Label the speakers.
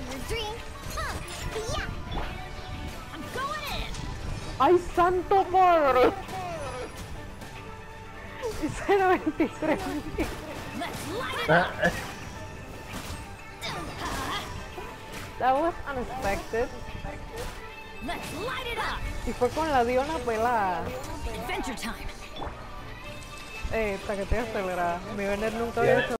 Speaker 1: your drink. Yeah. I'm going in.
Speaker 2: ¡Ay, santo padre! Ese era 23.
Speaker 1: Let's light it up.
Speaker 2: That was unexpected.
Speaker 1: Let's light it up.
Speaker 2: Y fue con la Diona pelada.
Speaker 1: Adventure time.
Speaker 2: Taquetea acelerada. Mi Bennett nunca había hecho